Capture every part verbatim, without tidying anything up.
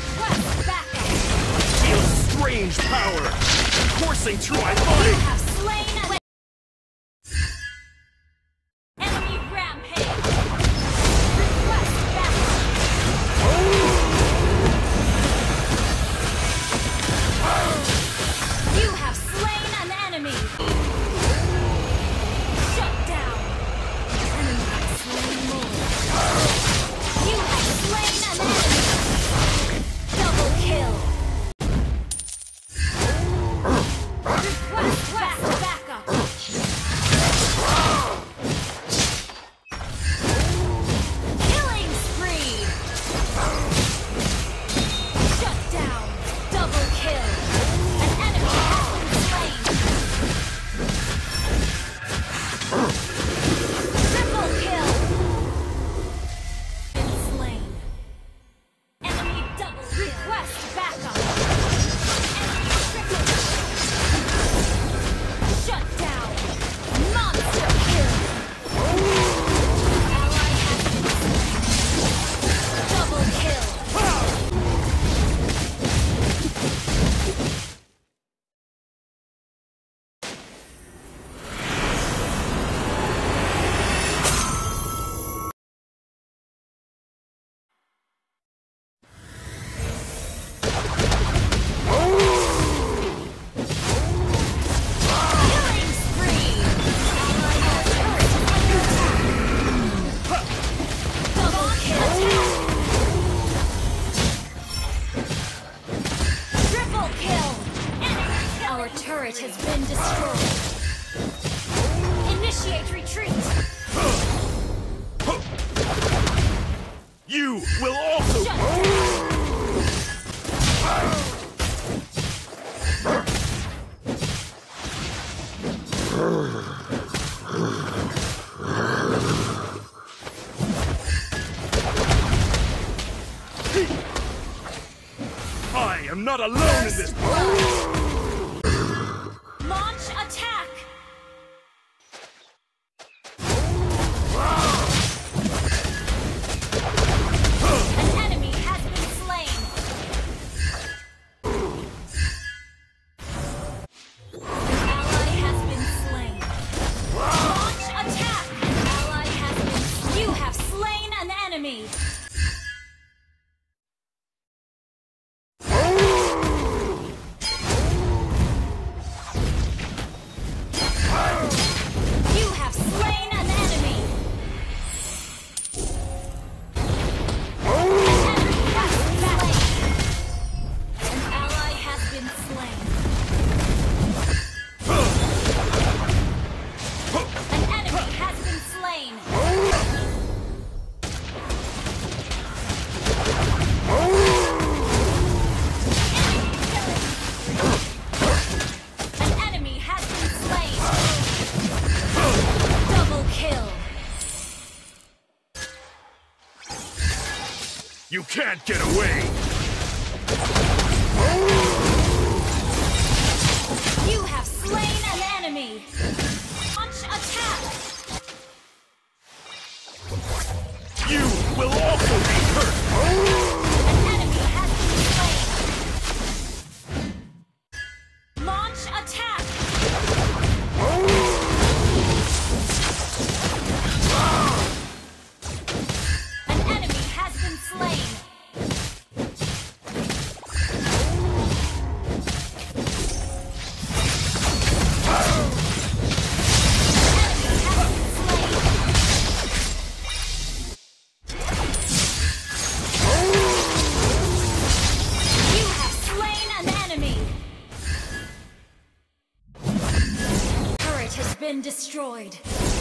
Request backup. Feel strange power coursing through my You body. have slain an enemy rampage. Request backup. You have slain an enemy. Shut down. Enemy has slain more. You have slain an enemy. Double kill. Request fast backup. Killing spree. Shut down. Double kill. An enemy has been slain. Triple kill. Been slain. Enemy double kill. Request backup. Enemy triple. Shut down. Monster kill. Ally has been slain. Double kill. Killing spree. Ally has turret under attack. Double kill. Triple kill. Our turret has been destroyed. Initiate retreat. You will also. Shut down. I am not alone in this. Launch attack. An enemy has been slain. An ally has been slain. Launch attack. An ally has been. You have slain an enemy. You have slain an enemy. An enemy has been slain. An ally has been slain. An enemy has been slain. An enemy has been slain. Double kill. You can't get away. You have slain an enemy. Launch attack. You will also be hurt. An enemy has been slain. Launch attack. An enemy has been slain. Been destroyed.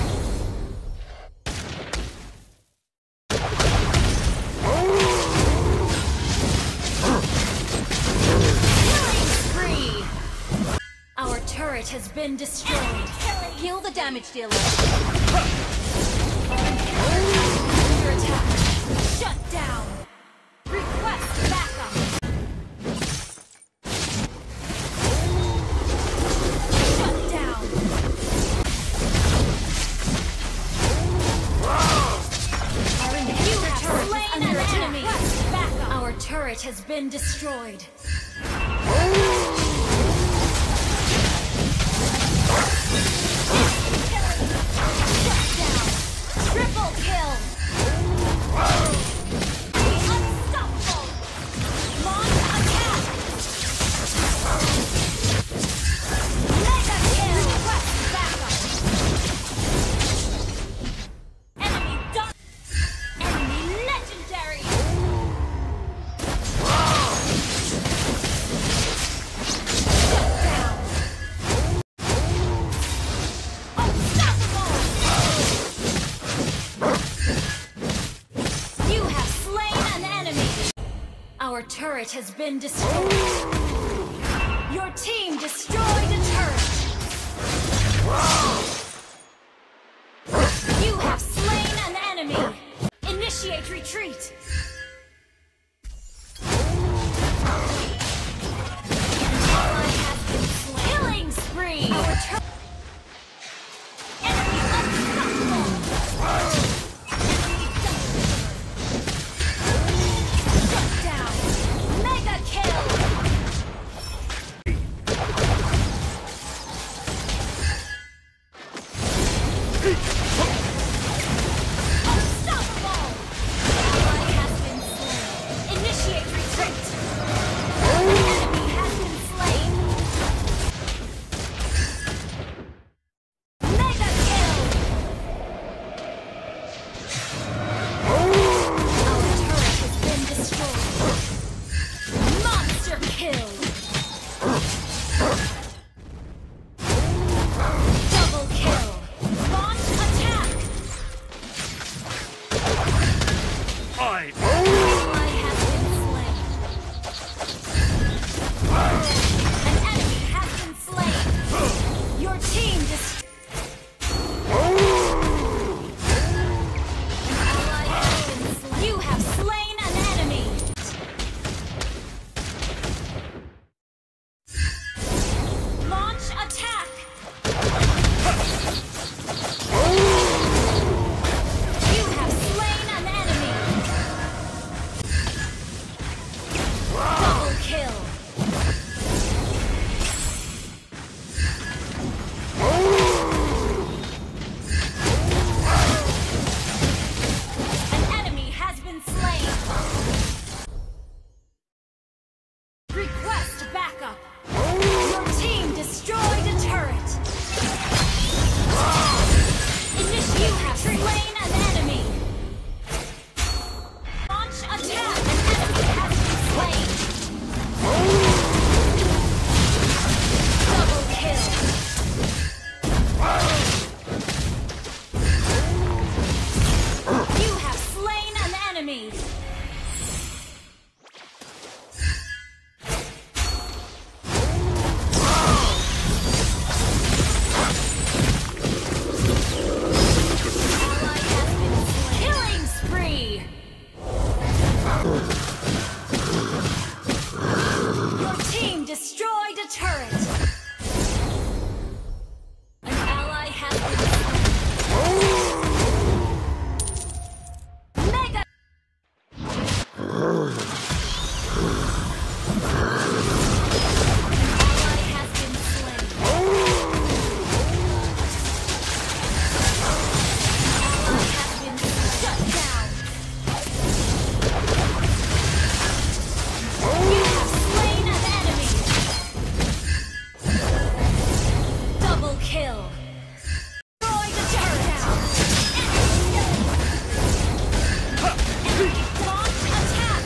Killing spree. Our turret has been destroyed. Kill the damage dealer. Under attack. Shut down. Request backup. Turret has been been destroyed. Triple kill! Unstoppable! Launch attack! Mega kill! Quest backup! Enemy done! Enemy legendary! Shut down! Unstoppable! You have slain an enemy! Our turret has been destroyed. Your team destroyed a turret. You have slain an enemy. Initiate retreat. Ally has been slain. Killing spree. Our tur- enemy unstoppable. Enemy double. Shut down. Mega kill. Unstoppable! Ally has been slain. Initiate retreat. Enemy has been slain. Mega kill! Our turret has been destroyed. Monster kill! Double kill! Launch attack! I Ally has been slain. An enemy has been slain. Your team dis- An ally has been slain. You have slain an enemy. Launch attack. You have slain an enemy. Double kill. An enemy has been slain. Request backup. Your team destroyed a turret. Initiate. You have slain an enemy. Launch attack. An enemy has been slain. Double kill. You have slain an enemy. Ally has been slain. Killing spree. Your team destroyed a turret. An ally has been slain. Mega. Ally has been slain. Ally has been shut down. You have slain an enemy. Double kill. Destroy the turret down. Enemy launch attack.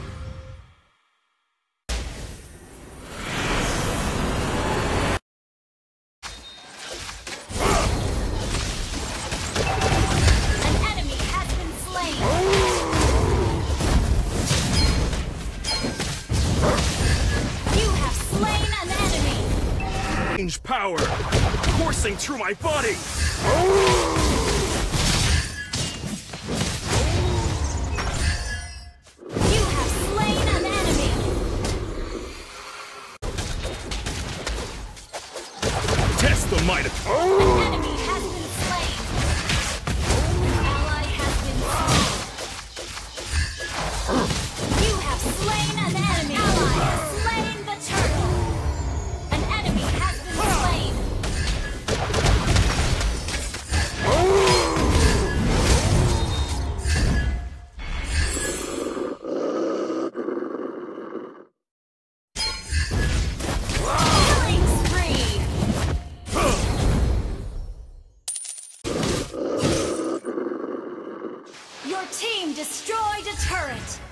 An enemy has been slain. You have slain an enemy. range power coursing through my body. You have slain an enemy. Test the might of. An enemy has been slain. An ally has been slain. You have slain an enemy. Your team destroyed a turret!